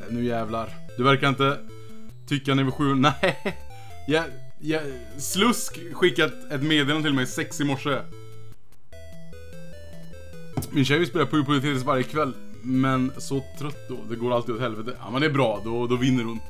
nu jävlar. Du verkar inte tycka nivå 7. Nej. Slusk skickat ett meddelande till mig 6 i morse. Min tjej spelar på Tetris varje kväll. Men så trött då. Det går alltid åt helvete. Ja, men det är bra. Då vinner hon.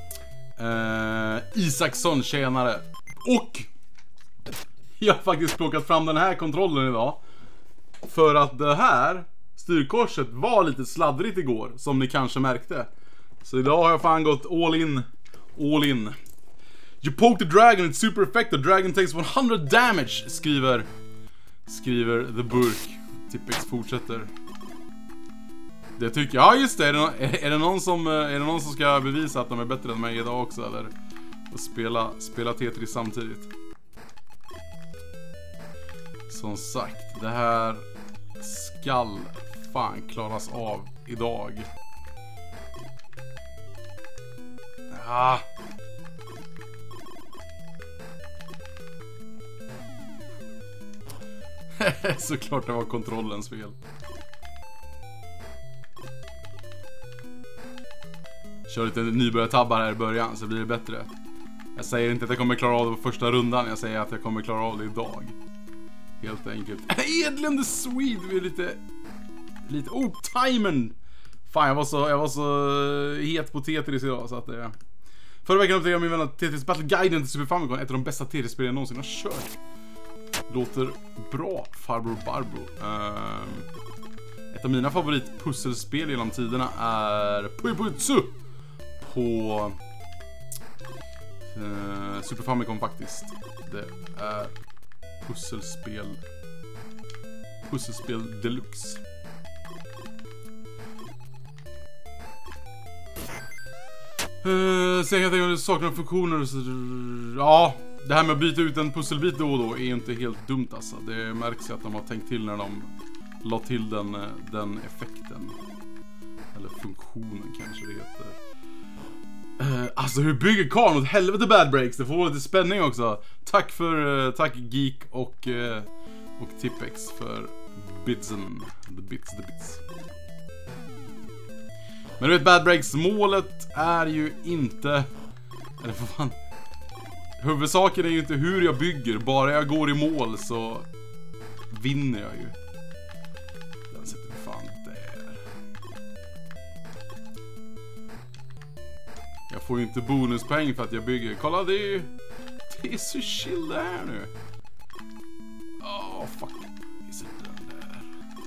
Isaksson, tjänare. Och jag har faktiskt plockat fram den här kontrollen idag. För att det här styrkorset var lite sladdrigt igår, som ni kanske märkte. Så idag har jag fan gått all in. All in. You poke the dragon, it's super effective. Dragon takes 100 damage, skriver The Burk. Tippex fortsätter. Det tycker jag. Ja, just det. Är det någon som ska bevisa att de är bättre än mig idag också, eller? Och spela Tetris samtidigt. Som sagt, det här skall fan klaras av idag. Ah. Såklart det var kontrollens fel. Kör lite nybörjartabbar här i början så blir det bättre. Jag säger inte att jag kommer klara av det på första rundan. Jag säger att jag kommer klara av det idag. Helt enkelt. Edlund the Swede. Vi är lite timen. Fan, jag var så het på Tetris idag så att det... Förra veckan upptäckte jag min vän att Tetris Battle Guiden till Super Famicom, ett av de bästa Tetris-spel jag någonsin har kört. Låter bra, farbror Barbro. Ett av mina favoritpusselspel genom tiderna är Pujutsu på Super Famicom faktiskt. Det är pusselspel deluxe. Sen jag tänker att det saknar funktioner. Ja, det här med att byta ut en pusselbit då och då är ju inte helt dumt alltså. Det märks att de har tänkt till när de la till den effekten. Eller funktionen kanske det heter. Alltså hur bygger Karl åt helvete Bad Breaks? Det får lite spänning också. Tack Geek och Tippex för bitsen. The bits. Men du vet, Bad Breaks, målet är ju inte... Eller för fan... Huvudsaken är ju inte hur jag bygger. Bara jag går i mål så vinner jag ju. Den sätter vi fan där. Jag får ju inte bonuspoäng för att jag bygger. Kolla, det är så chill det här nu. Fuck. Vi sätter den där.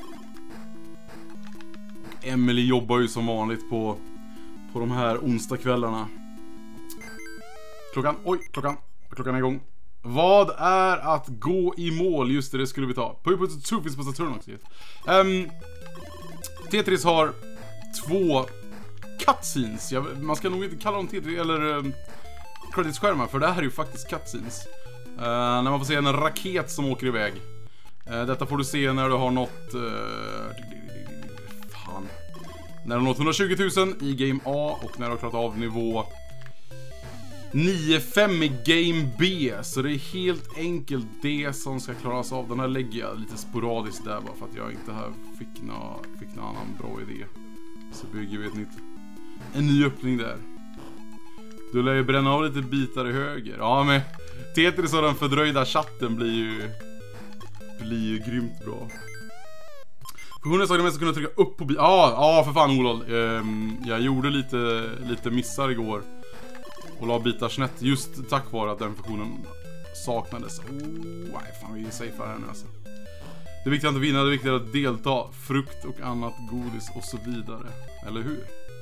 Och Emily jobbar ju som vanligt på de här onsdagskvällarna. Klockan är igång. Vad är att gå i mål? Just det skulle vi ta. Pujutsu finns på Saturn också. Tetris har 2 cutscenes. Man ska nog inte kalla dem Tetris eller credits-skärmar, för det här är ju faktiskt cutscenes. När man får se en raket som åker iväg. Detta får du se när du har nått... När du har nått 120 000 i Game A och när du har klarat av nivå 9-5 i Game B. Så det är helt enkelt det som ska klaras av. Den här lägger jag lite sporadiskt där bara för att jag inte här fick någon annan bra idé. Så bygger vi en ny öppning där. Du lär ju bränna av lite bitar i höger. Ja, men Tetris och den fördröjda chatten blir ju grymt bra. För 100 saker mest kunna trycka upp på för fan Olol. Jag gjorde lite missar igår och la bitar snett just tack vare att den funktionen saknades. Nej, fan, vi är safe här nu alltså. Det är viktigt att inte vinna, det är viktigt att delta. Frukt och annat, godis och så vidare. Eller hur?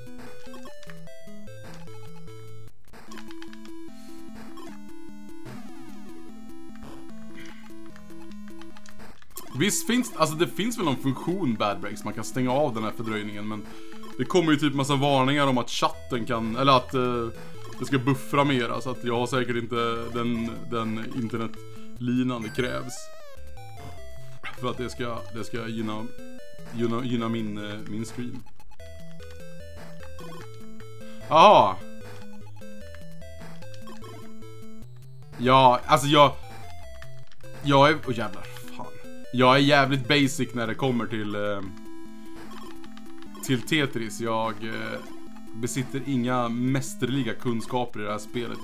Visst det finns väl någon funktion Bad Breaks, man kan stänga av den här fördröjningen, men det kommer ju typ massa varningar om att chatten kan, eller att det ska buffra mer, så att jag har säkert inte den internetlinan det krävs för att det ska gynna min stream. Jaha. Ja, alltså jag är... jävlar, fan. Jag är jävligt basic när det kommer till Tetris. Jag besitter inga mästerliga kunskaper i det här spelet.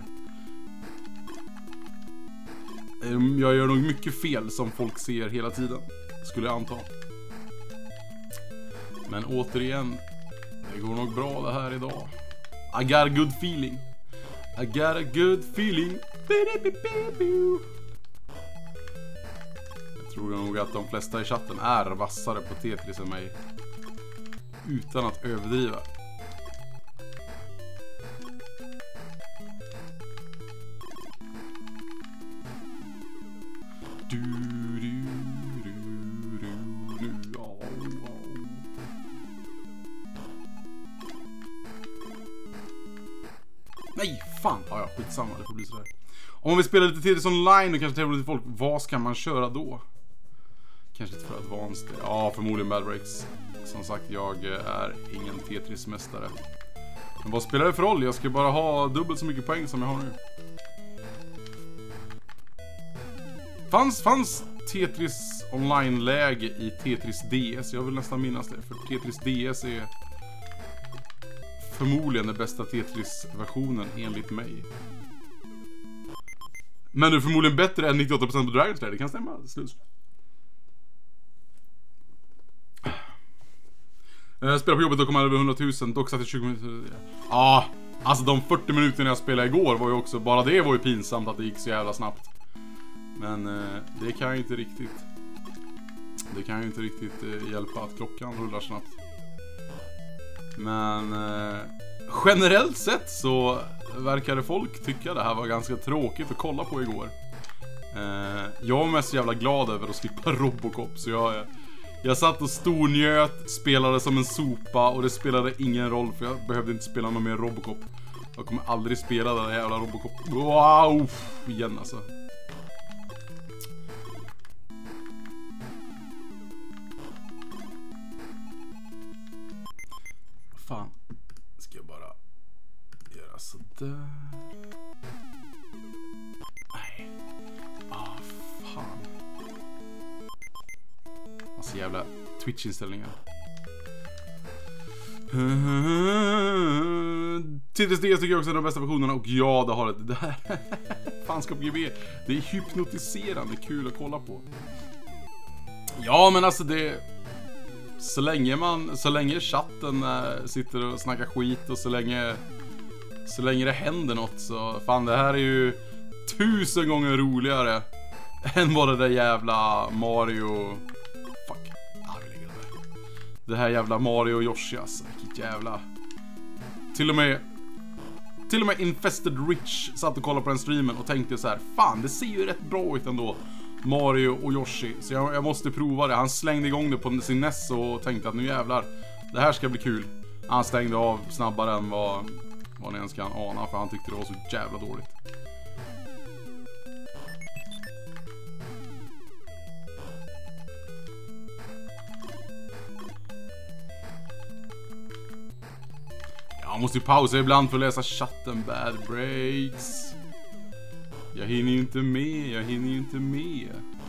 Jag gör nog mycket fel som folk ser hela tiden, skulle jag anta. Men återigen, det går nog bra det här idag. I got a good feeling. I got a good feeling. Jag tror nog att de flesta i chatten är vassare på Tetris än mig. Utan att överdriva. Nej, fan. Ja, skitsamma, det får bli sådär. Om man vill spela lite Tetris online och kanske tävla lite folk, vad ska man köra då? Kanske inte för advanced. Ja, förmodligen Bad Breaks. Som sagt, jag är ingen Tetris-mästare. Men vad spelar det för roll? Jag ska bara ha dubbelt så mycket poäng som jag har nu. Fanns Tetris online-läge i Tetris DS? Jag vill nästan minnas det. För Tetris DS är förmodligen den bästa Tetris-versionen enligt mig. Men det är förmodligen bättre än 98% på Dragon's Lair. Det kan stämma. Slut. Jag spelade på jobbet och kom över 100 000. Dock satt i 20 minuter. Ja, alltså de 40 minuterna jag spelade igår var ju också, bara det var ju pinsamt att det gick så jävla snabbt. Men det kan ju inte riktigt. Det kan ju inte riktigt hjälpa att klockan rullar snabbt. Men generellt sett så verkade folk tycka det här var ganska tråkigt att kolla på igår. Jag var mest jävla glad över att slippa Robocop. Så jag satt och stornjöt, spelade som en sopa. Och det spelade ingen roll för jag behövde inte spela någon mer Robocop. Jag kommer aldrig spela den jävla Robocop. Wow, igen alltså. Fan, ska jag bara göra sådär. Nej. Fan. Alltså jävla Twitch-inställningar. Tetris DS tycker jag också är de bästa versionerna. Och ja, det har det där. Fanskap GB. Det är hypnotiserande kul att kolla på. Ja, men alltså det... Så länge chatten sitter och snackar skit och så länge det händer något så fan, det här är ju 1000 gånger roligare än vad det där jävla Mario. Fuck. Vi lägger det där. Det här jävla Mario och Yoshi alltså, vilket jävla. Till och med Infested Rich satt och kollade på den streamen och tänkte så här: fan, det ser ju rätt bra ut ändå. Mario och Yoshi. Så jag måste prova det. Han slängde igång det på sin NES och tänkte att nu jävlar, det här ska bli kul. Han stängde av snabbare än vad ni ens kan ana, för han tyckte det var så jävla dåligt. Jag måste ju pausa ibland för att läsa chatten. Bad Breaks. Jag hinner ju inte med.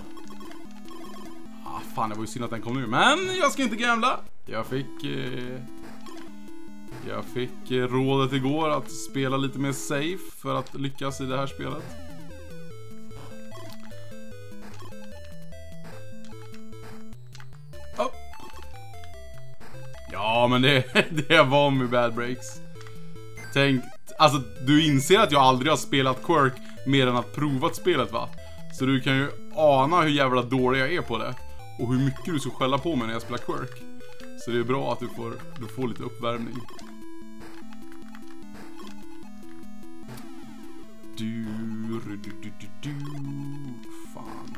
Fan, det var ju synd att den kom nu. Men jag ska inte gambla. Jag fick rådet igår att spela lite mer safe för att lyckas i det här spelet. Oh. Ja, men det var med Bad Breaks. Tänk, alltså du inser att jag aldrig har spelat Quirk mer än att provat spelet, va? Så du kan ju ana hur jävla dålig jag är på det. Och hur mycket du ska skälla på mig när jag spelar Quirk. Så det är bra att du får lite uppvärmning. Du. Fan.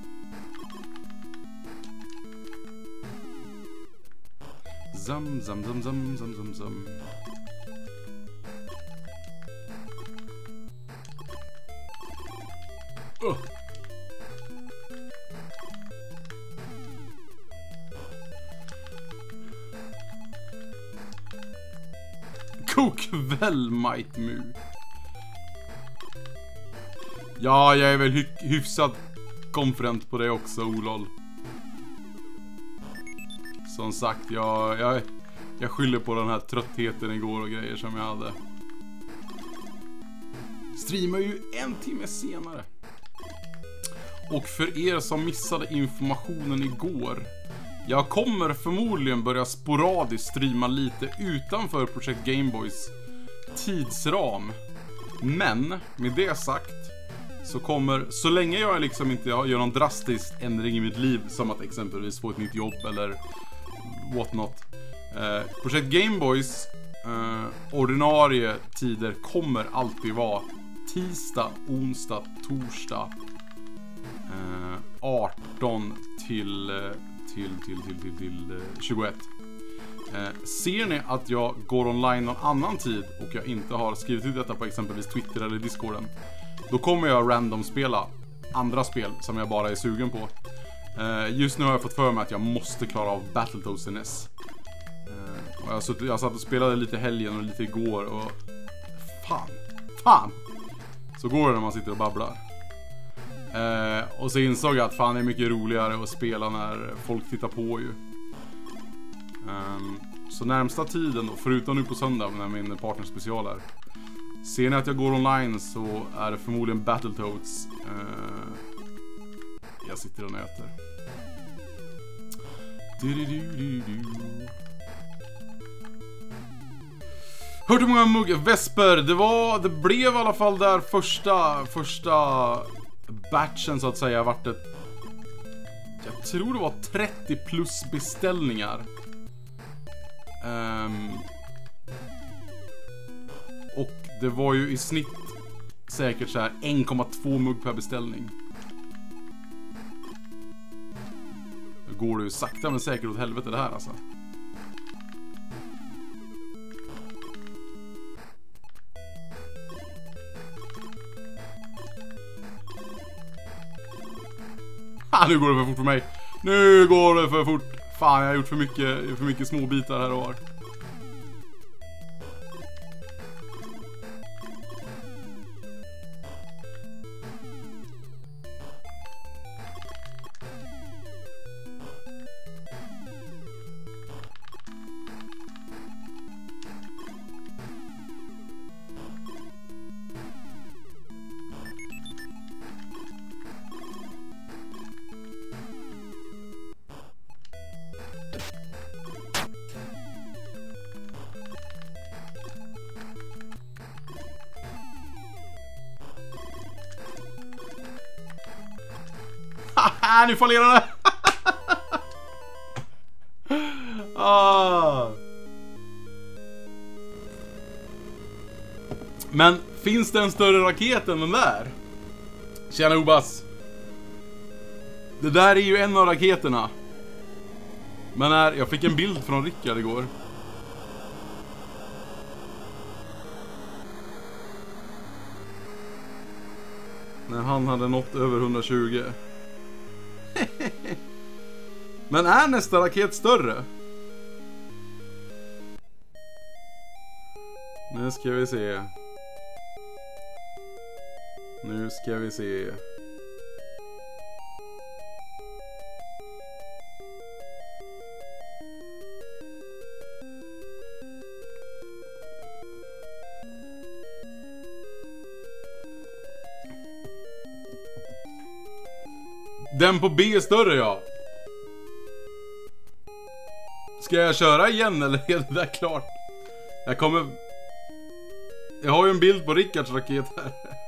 Zam. Kokväll might move. Ja, jag är väl hyfsat konferent på det också, olol. Som sagt, jag Jag skyller på den här tröttheten igår och grejer som jag hade. Streamar ju 1 timme senare. Och för er som missade informationen igår, jag kommer förmodligen börja sporadiskt streama lite utanför Projekt Gameboys tidsram. Men med det sagt så kommer, så länge jag liksom inte gör någon drastisk ändring i mitt liv, som att exempelvis få ett nytt jobb eller whatnot, Projekt Gameboys ordinarie tider kommer alltid vara tisdag, onsdag, torsdag 18 till 21. Ser ni att jag går online någon annan tid och jag inte har skrivit ut detta på exempelvis Twitter eller Discorden, då kommer jag random spela andra spel som jag bara är sugen på. Just nu har jag fått för mig att jag måste klara av Battletoads NES. Och jag satt och spelade lite helgen och lite igår och fan så går det när man sitter och babblar. Och så insåg jag att fan, det är mycket roligare att spela när folk tittar på ju. Så närmsta tiden då, förutom nu på söndag när min partnerspecial är, ser ni att jag går online så är det förmodligen Battletoads jag sitter och nöter. Hört hur många muggar? Vesper, det blev i alla fall där första batchen så att säga vart det, jag tror det var 30 plus beställningar. Och det var ju i snitt säkert så här 1,2 mugg per beställning. Det går ju sakta men säkert åt helvete det här alltså. Nu går det för fort för mig. Nu går det för fort. Fan, jag har gjort för mycket små bitar här och var. Nu fallerar det. Men finns det en större raket än den där? Tjena Obas. Det där är ju en av raketerna. Men jag fick en bild från Rickard igår. När han hade nått över 120. Men är nästa raket större? Nu ska vi se. Den på B är större, ja. Ska jag köra igen eller är det där klart? Jag har ju en bild på Rickards raket här.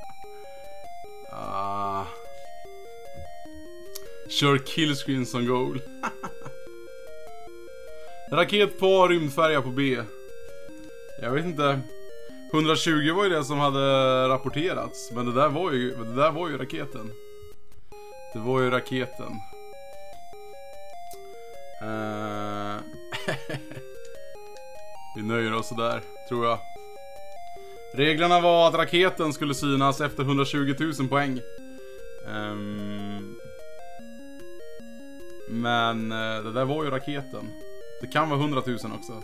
Kör killscreen som goal. Raket på A, rymdfärja på B. Jag vet inte. 120 var ju det som hade rapporterats. Men det där var ju raketen. Det var ju raketen. Vi nöjer oss där, tror jag. Reglerna var att raketen skulle synas efter 120 000 poäng. Men det där var ju raketen. Det kan vara 100 000 också.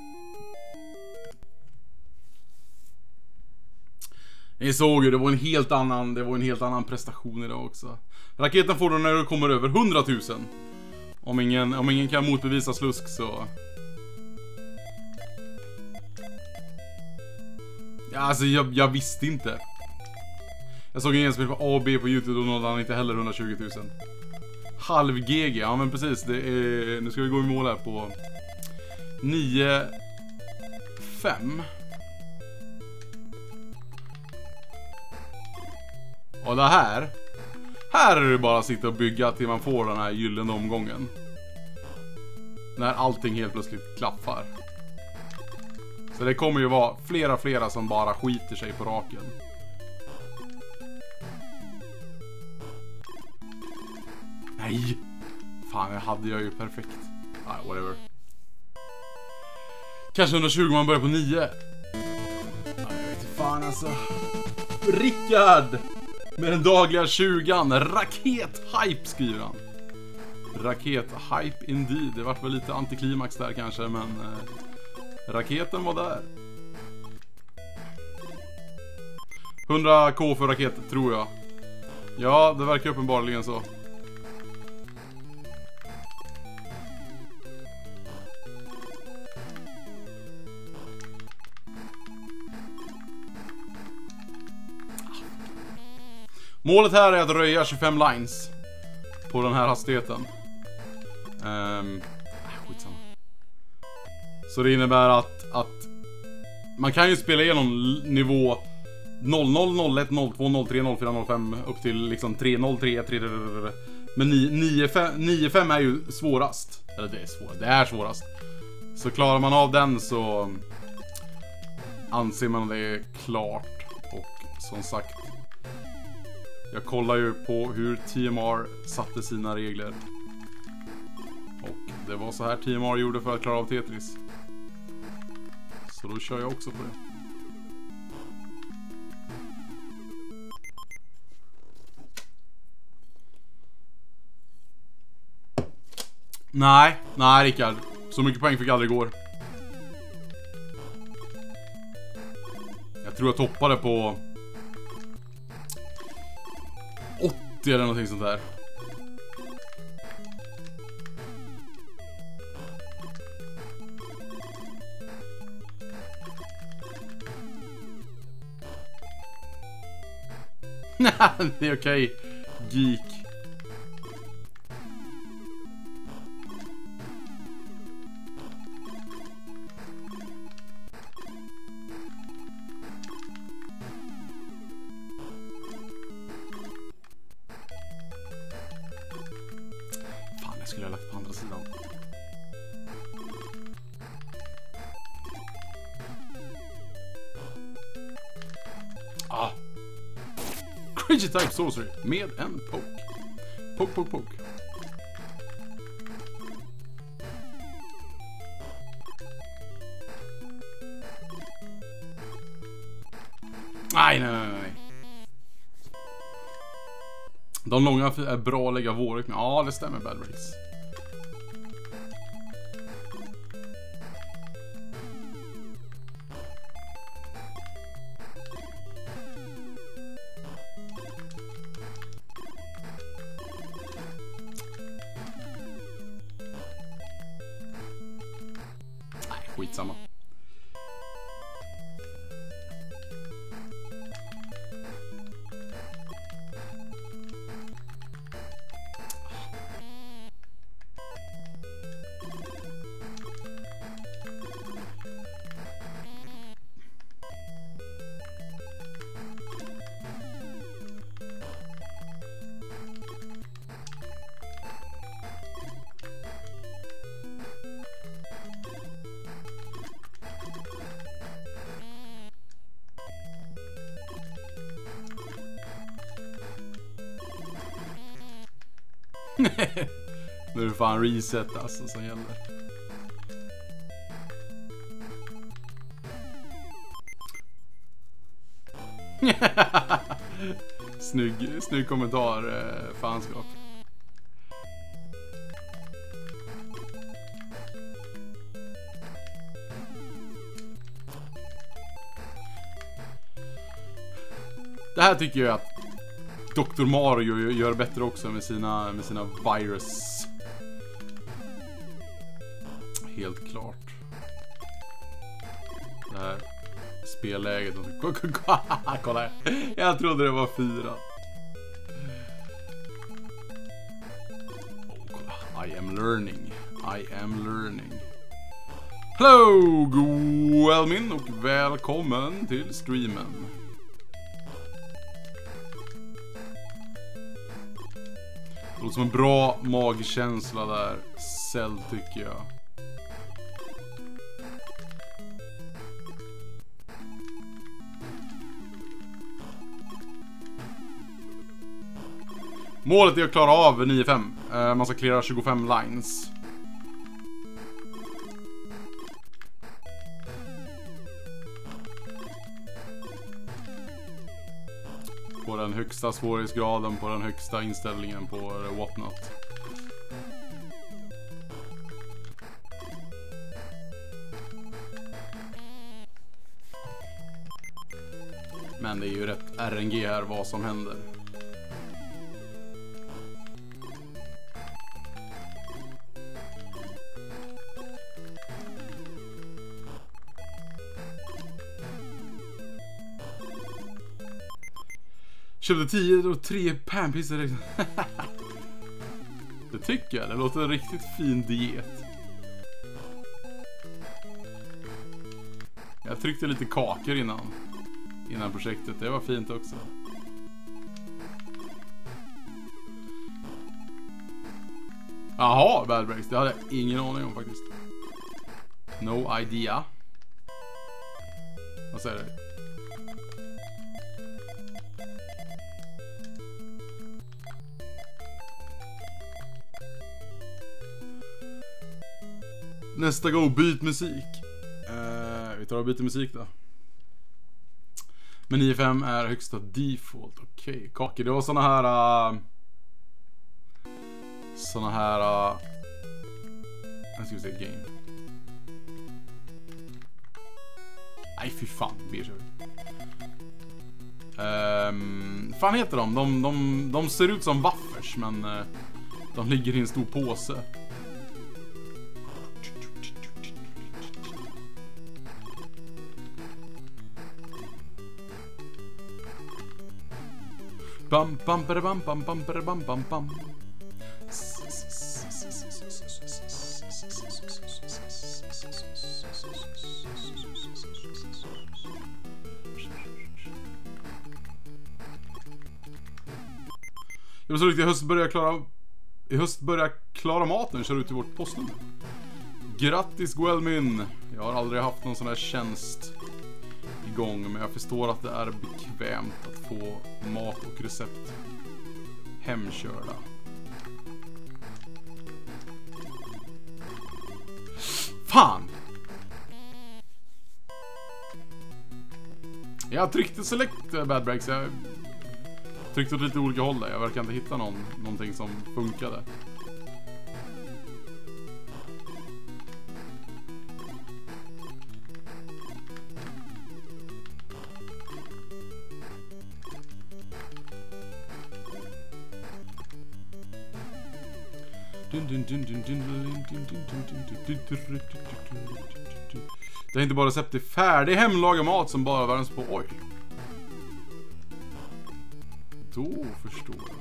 Ni såg ju, det var en helt annan prestation idag också. Raketen får du när du kommer över 100 000. Om ingen kan motbevisa slusk så Alltså jag visste inte. Jag såg en genspel på A och B på YouTube och nådde han inte heller 120 000. Halv GG, ja men precis. Det är, nu ska vi gå i mål här på 9-5. Och det här är det bara att sitta och bygga till man får den här gyllene omgången. När allting helt plötsligt klaffar. Så det kommer ju vara flera som bara skiter sig på raken. Nej! Fan, jag hade ju perfekt. Nej, whatever. Kanske 120 man börjar på 9. Nej, jag vet inte fan alltså. Rickard! Med den dagliga 20an. Raket-hype skriver han. Raket-hype indeed. Det vart väl lite antiklimax där kanske, men raketen var där. 100k för raket, tror jag. Ja, det verkar uppenbarligen så. Målet här är att röja 25 lines på den här hastigheten. Skitsamma. Så det innebär att man kan ju spela igenom nivå 00, 01, 02, 03, 04, 05 upp till liksom 303, 3. Men 95 är ju svårast. Eller det är svårast. Så klarar man av den så anser man det klart. Och som sagt, jag kollar ju på hur TMR satte sina regler. Och det var så här TMR gjorde för att klara av Tetris. Så då kör jag också på det. Nej Rickard. Så mycket poäng fick jag aldrig igår. Jag tror jag toppade på 80 eller någonting sånt där. Det är okej. Geek. Fan, jag skulle ha lagt på andra sidan. Ah. Crazy type sorcery med en poke. Poke. Nej. De långa är bra att lägga vårigt med. Ja, det stämmer, Bad Race. Nej, skitsamma. Nu är det fan reset alltså som gäller. Snygg kommentar, fanskap. Det här tycker jag att Dr. Mario gör bättre också med sina virus. Helt klart. Det här spelläget. Kolla här. Jag trodde det var 4. Kolla. I am learning. Hello, Goelmin och välkommen till streamen. Det låter som en bra magkänsla där. Cell tycker jag. Målet är att klara av 9-5. Man ska klara 25 lines. På den högsta svårighetsgraden, på den högsta inställningen på Whatnot. Men det är ju rätt RNG här vad som händer. Köpte 10 och 3 panpizzer. Det tycker jag. Det låter en riktigt fin diet. Jag tryckte lite kakor innan projektet. Det var fint också. Jaha, Bad Breaks. Det hade jag ingen aning om faktiskt. No idea. Vad säger du? Nästa gång, byt musik. Vi tar och byter musik då. Men 9-5 är högsta default. Okej, kakor. Det var såna här jag ska se game. Nej, fy fan. Fan heter de? De ser ut som waffers, men de ligger i en stor påse. Bam bam bam bam bam bam bam bam. Jag var så riktigt i höst börjar klara maten, kör ut till vårt postnummer. Grattis Goelmin. Jag har aldrig haft någon sån här tjänst igång, men jag förstår att det är bekvämt att få mat och recept hemkörda. Fan! Jag tryckte select Bad Breaks. Jag tryckte åt lite olika håll där. Jag verkar inte hitta någonting som funkade. Det är inte bara recept till färdig hemlagad mat som bara värms på. Oj. Då förstår jag.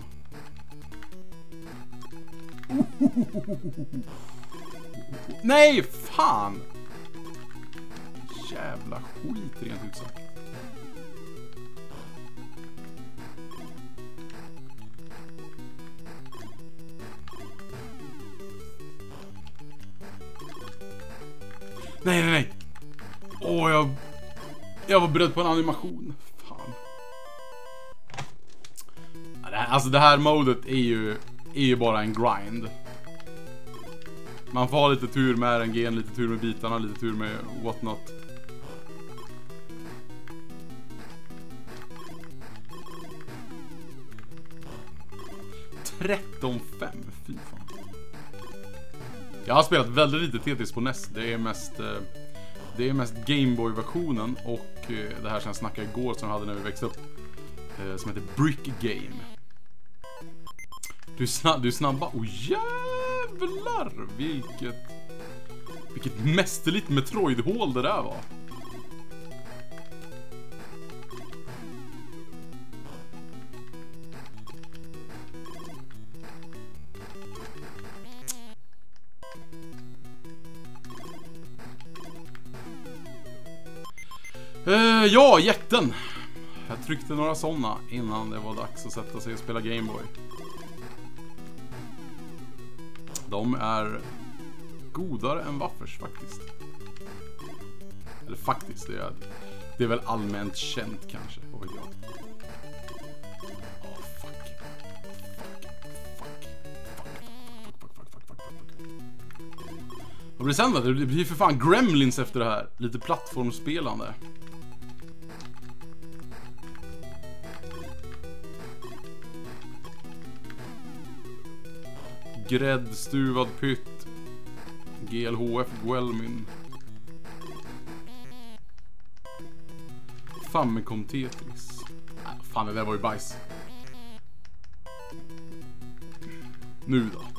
Nej, fan. Jävla skit rent ut sagt. Nej. Åh, jag var beredd på en animation. Fan. Alltså det här modet är ju bara en grind. Man får ha lite tur med RNG, lite tur med bitarna, lite tur med whatnot. $13,5, fy fan. Jag har spelat väldigt lite Tetris på NES. Det är mest Gameboy-versionen och det här som jag snackade igår som jag hade när vi växte upp, som heter Brick Game. Du är snabba. Jävlar, vilket mästerligt Metroid-hål det där var. Ja, jätten. Jag tryckte några sådana innan det var dags att sätta sig och spela Game Boy. De är godare än waffers faktiskt. Eller faktiskt, det är väl allmänt känt kanske, vad vet jag. Vad blir det sen då? Det blir för fan Gremlins efter det här. Lite plattformsspelande. Gräddstuvad pytt. GLHF Guelmin. Famicom Tetris. Fan, det där var ju bajs. Nu då.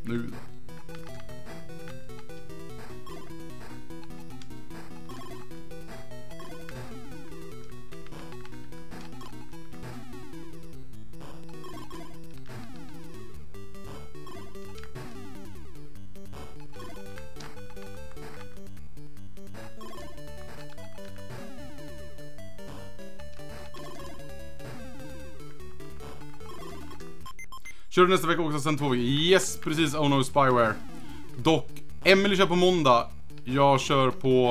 Kör du nästa vecka också sen 2 veckor? Yes, precis. Oh no, Spyware. Dock, Emily kör på måndag. Jag kör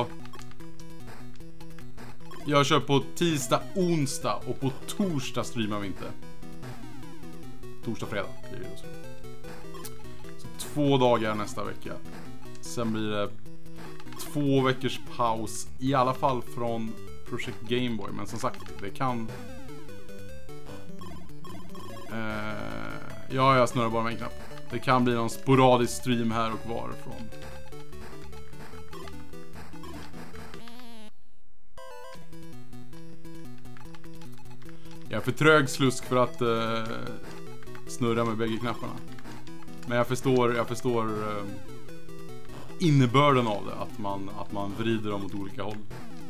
på tisdag, onsdag. Och på torsdag streamar vi inte. Torsdag, fredag blir det så. Så 2 dagar nästa vecka. Sen blir det 2 veckors paus. I alla fall från Project Game Boy. Men som sagt, det kan... Ja, jag snurrar bara med en knapp. Det kan bli någon sporadisk stream här och varifrån. Jag är för trög slusk för att snurra med bägge knapparna. Men jag förstår innebörden av det. Att man vrider dem åt olika håll.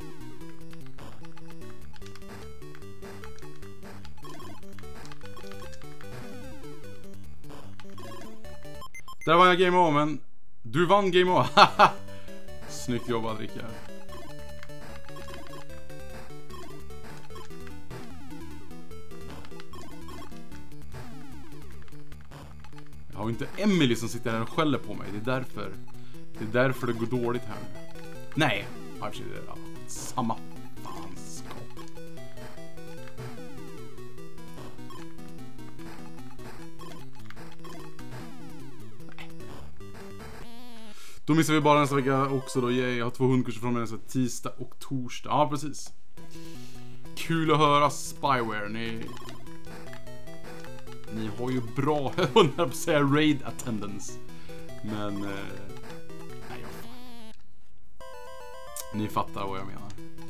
Där var jag Game Over, men du vann Game Over. Snyggt jobbat, Rickard. Jag har ju inte Emily som sitter här och skäller på mig. Det är därför det går dåligt här nu. Nej, kanske det är samma fanskap. Då missar vi bara nästa vecka också då. Jag har 2 hundkurser från mig nästa tisdag och torsdag. Ja, precis. Kul att höra Spyware. Ni har ju bra, jag undrar på att säga raid attendance. Men nej, ni fattar vad jag menar.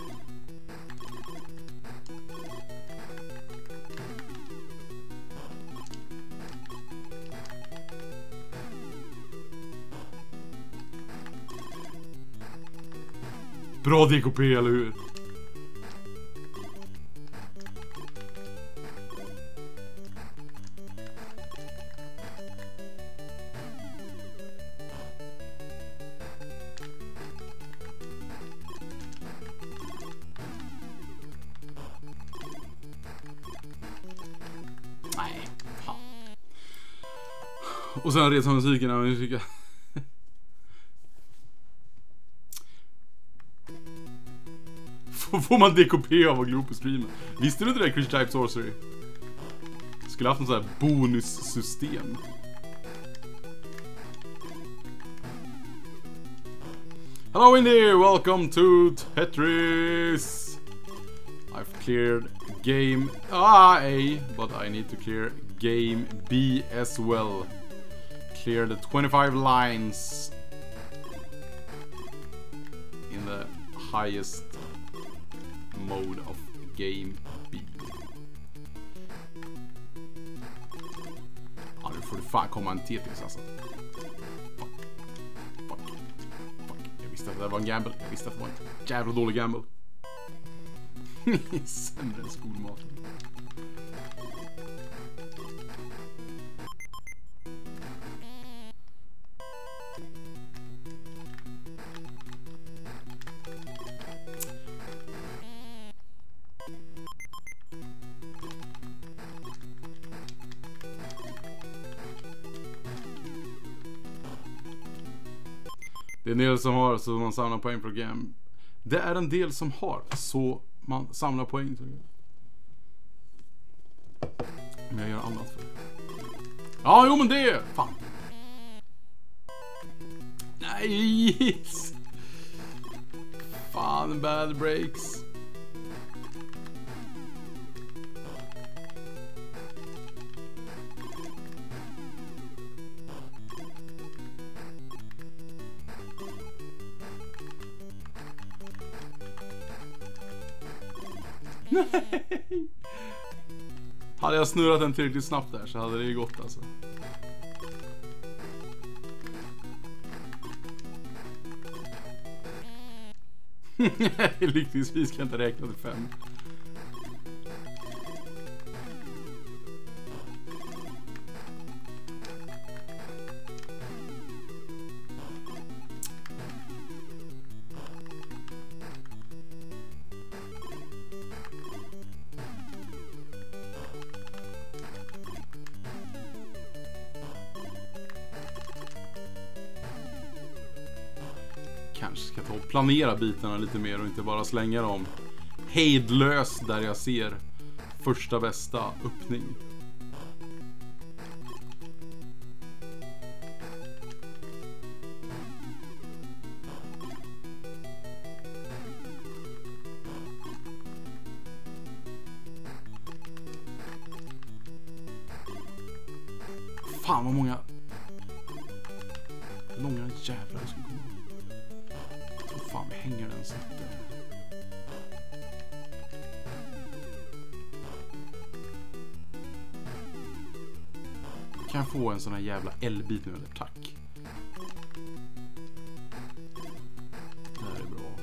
Bra DKP, eller hur? Nej, fan. Och sen redan musiken när vi fick... Får man DKP av att glo på streamen? Visste du inte det, Cringe Type Sorcery? Skulle haft något sån här bonussystem. Hello Indy, welcome to Tetris. I've cleared game A, but I need to clear game B as well. Clear the 25 lines in the highest mode of game B. Ja, nu får det fan komma en Tetris alltså. Fuck. Jag visste att det var en gamble. Jag visste att det var en jävla dålig gamble. Sämre än skolmaten. Det är en del som har så man samlar poäng på game. Det är en del som har så man samlar poäng. Men jag gör annat för det. Ja, jo men det är... Fan. Nej. Fan, bad breaks. Nej. Hade jag snurrat den tillräckligt snabbt där så hade det ju gått alltså. Lyckligtvis kan jag inte räkna till 5. Kanske ska ta och planera bitarna lite mer och inte bara slänga dem hejdlöst där jag ser första bästa öppning. Fan vad många långa jävlar ska komma. Fan, vi hänger den så att... Kan jag få en sån här jävla L-bit nu eller? Tack. Det här är bra.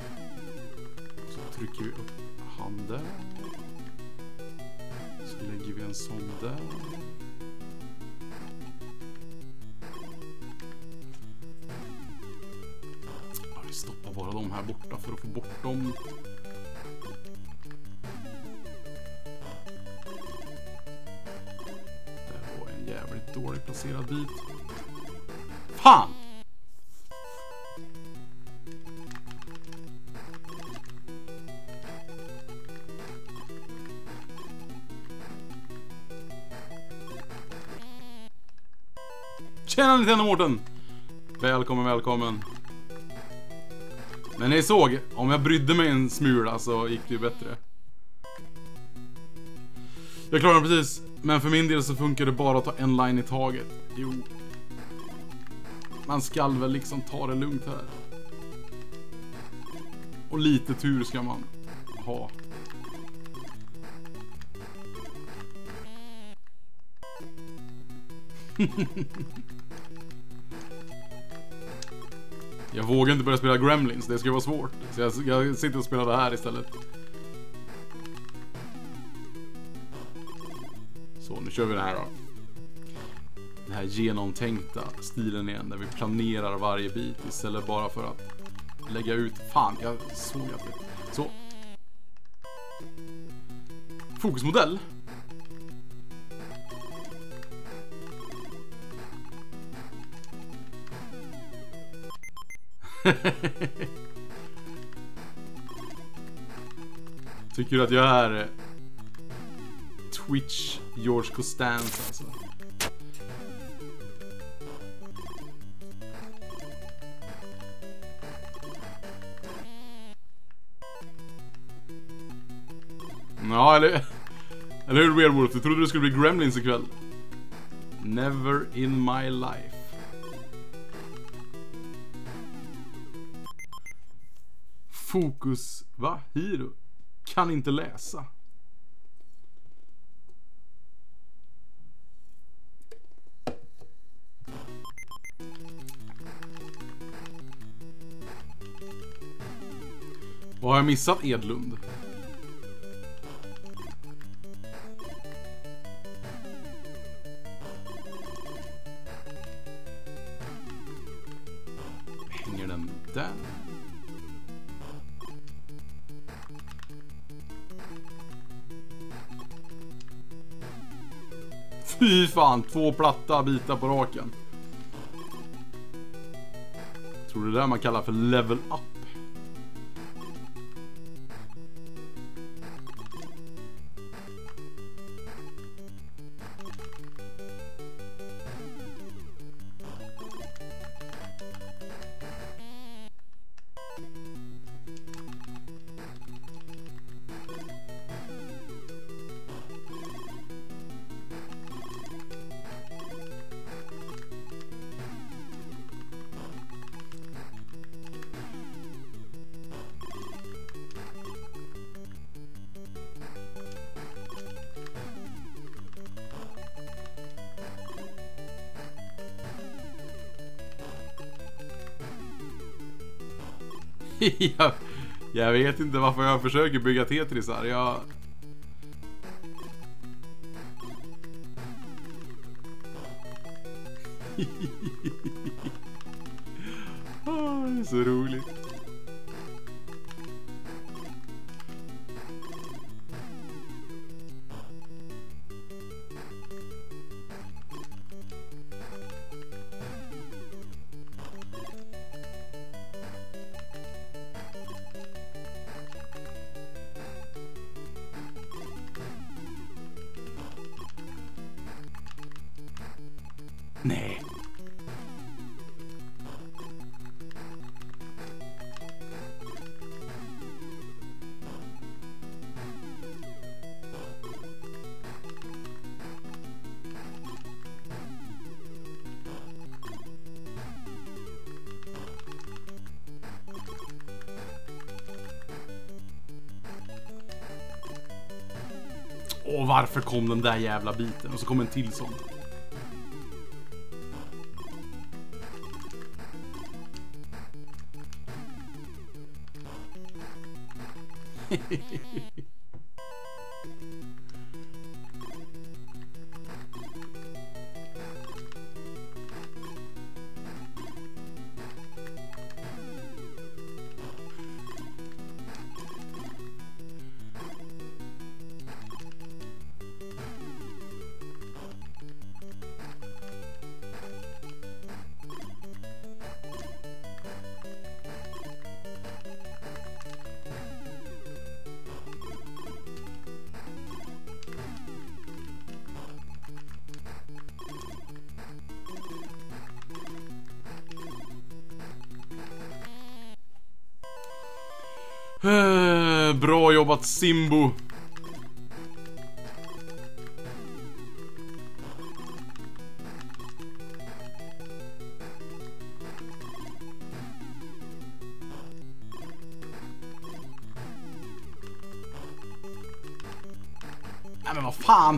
Så trycker vi upp handen. Så lägger vi en sån där. Stoppa bara de här borta för att få bort dem. Det var en jävligt dåligt placerad bit. Fan! Tjena Nintendo Mårten! Välkommen, välkommen. Men ni såg, om jag brydde mig en smula så gick det ju bättre. Jag klarar det precis, men för min del så funkar det bara att ta en line i taget. Jo. Man ska väl liksom ta det lugnt här. Och lite tur ska man ha. Jag vågar inte börja spela Gremlins, det ska vara svårt. Så jag sitter och spelar det här istället. Så, nu kör vi det här då. Den här genomtänkta stilen igen, där vi planerar varje bit istället bara för att lägga ut. Fan, jag såg att det. Så. Fokusmodell. Tycker du att jag är Twitch George Costanza alltså? Ja, eller hur Werewolf? Du trodde det skulle bli Gremlins ikväll. Never in my life. Fokus, va? Hiro? Kan inte läsa. Vad har jag missat, Edlund? Hänger den där? Fy fan, 2 platta bitar på raken. Tror du det där man kallar för level up? Jag vet inte varför jag försöker bygga Tetrisar. Det är så roligt. Nej. Åh, varför kom den där jävla biten? Och så kom en till sån. Bra jobbat, Simbo. Nej men vad fan.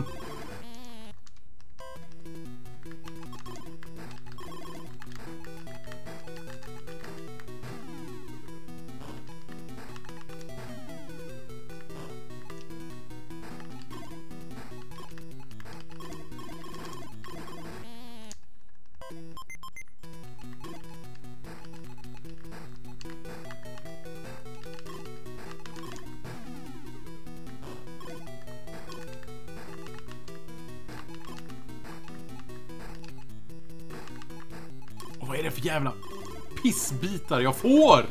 Vad är det för jävla pissbitar jag får?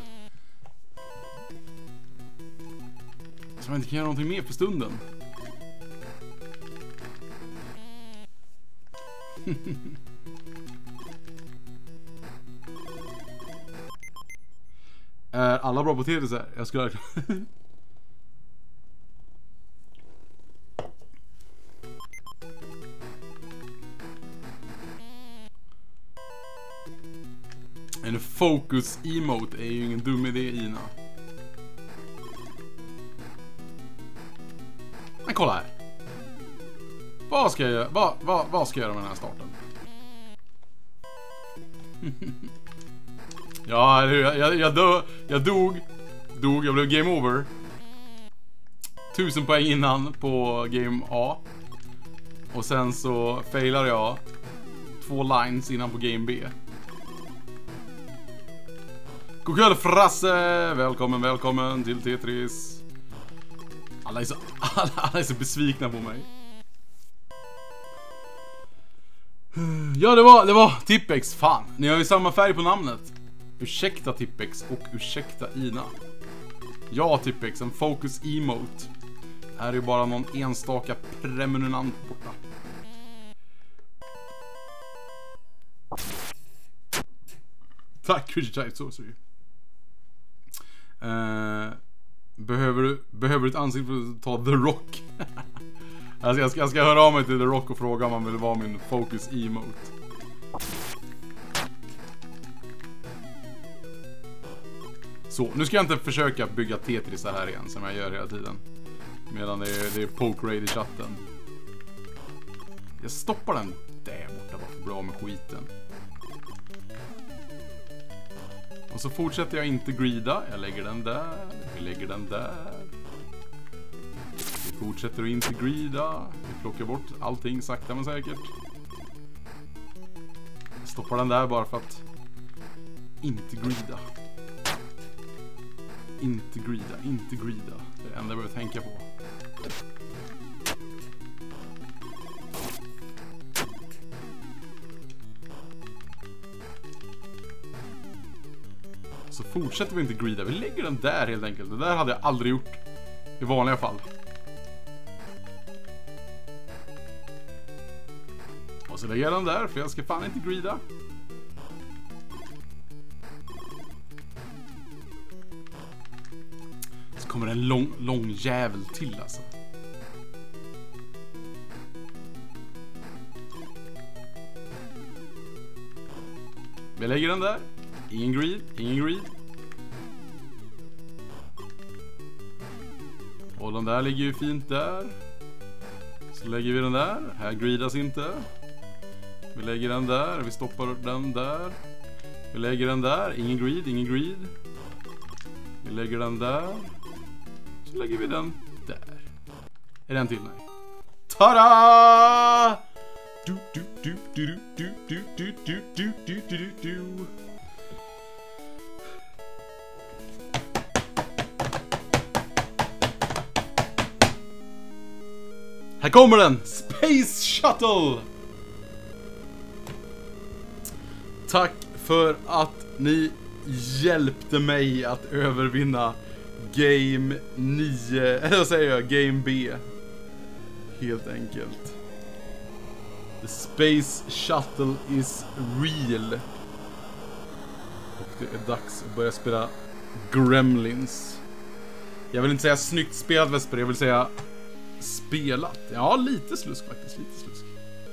Så man inte kan göra någonting mer för stunden. Är alla bra på Tetrisar? Jag skulle en focus emote är ju ingen dum idé, Ina. Men kolla här. Vad ska jag vad ska jag göra med den här starten? Ja, jag dog, jag blev game over. 1000 poäng innan på game A. Och sen så failade jag 2 lines innan på game B. God kväll, Frasse! Välkommen till Tetris. Alla är så besvikna på mig. Ja, det var Tippex. Fan, ni har ju samma färg på namnet. Ursäkta Tippex och ursäkta Ina. Ja Tippex, en focus emote är ju bara någon enstaka prenumerant borta. Tack Creature Type Sorcery. Behöver du ett ansikte för att ta The Rock? Jag ska höra av mig till The Rock och fråga om han vill vara min focus emote. Så, nu ska jag inte försöka bygga Tetris här igen som jag gör hela tiden. Medan det är poke raid i chatten. Jag stoppar den där borta bara för att bli av med skiten. Och så fortsätter jag inte greeda. Jag lägger den där. Vi lägger den där. Vi fortsätter att inte greeda. Vi plockar bort allting sakta men säkert. Jag stoppar den där bara för att inte greeda. Inte greeda, inte greeda. Det är det enda jag behöver tänka på. Så fortsätter vi inte greeda. Vi lägger den där helt enkelt. Det där hade jag aldrig gjort i vanliga fall. Och så lägger jag den där för jag ska fan inte greeda. Så kommer en lång jävel till alltså. Vi lägger den där. Ingen greed, ingen greed. Och den där ligger ju fint där. Så lägger vi den där. Här greedas inte. Vi lägger den där. Vi stoppar den där. Vi lägger den där. Ingen greed, ingen greed. Vi lägger den där. Så lägger vi den där. Är den till? Nej. Tada! Du. Här kommer den! Space Shuttle! Tack för att ni hjälpte mig att övervinna Game 9, eller vad säger jag? Game B. Helt enkelt. The Space Shuttle is real. Och det är dags att börja spela Gremlins. Jag vill inte säga snyggt spelat Vesper, jag vill säga spelat. Ja, lite slusk faktiskt, lite slusk.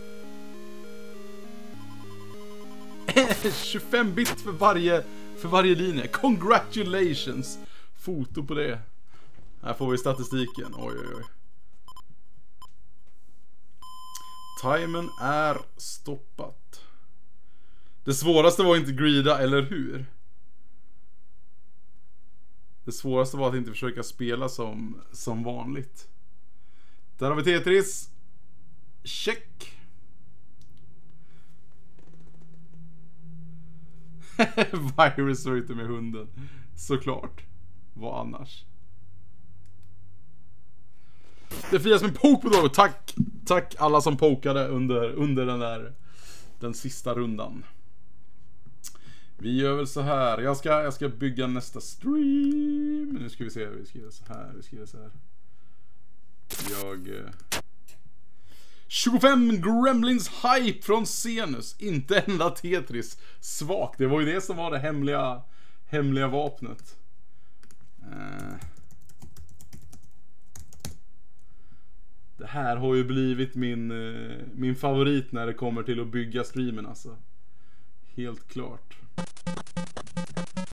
25 bit för varje linje. Congratulations. Foto på det. Här får vi statistiken. Oj. Timern är stoppat. Det svåraste var inte greeda, eller hur? Det svåraste var att inte försöka spela som vanligt. Där har vi Tetris. Check. Virus var ute med hunden. Såklart. Vad annars? Det firas med poke på dag. Tack alla som pokade under den sista rundan. Vi gör väl så här. Jag ska bygga nästa stream. Nu ska vi se. Vi ska göra så här. 25 Gremlins hype från Zenus. Inte enda Tetris. Svagt. Det var ju det som var det hemliga vapnet. Det här har ju blivit min favorit när det kommer till att bygga streamen alltså. Helt klart.